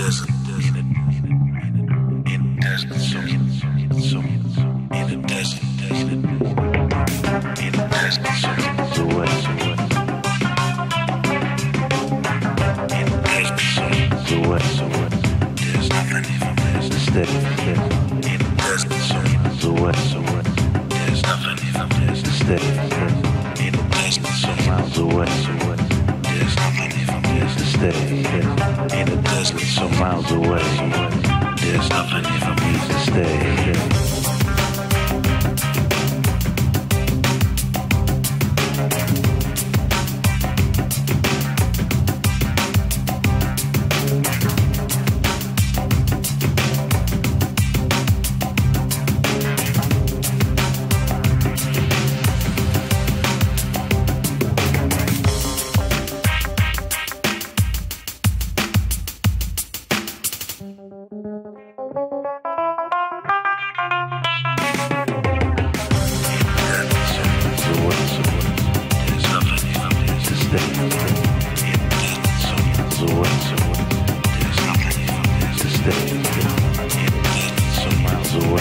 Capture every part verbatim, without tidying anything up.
desert, in a, in a desert, so, so, in a desert, in a, in a desert, so, so what, so what, in a desert, so, so what, so what, there's nothing even there's a steady, in a desert, so, so what, so what, there's nothing even there's a steady, in a desert, so miles away, so what, there's nothing even there's a steady, in a desert, so miles away, so what, there's nothing even needs to stay.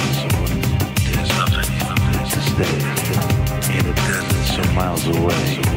Miles away.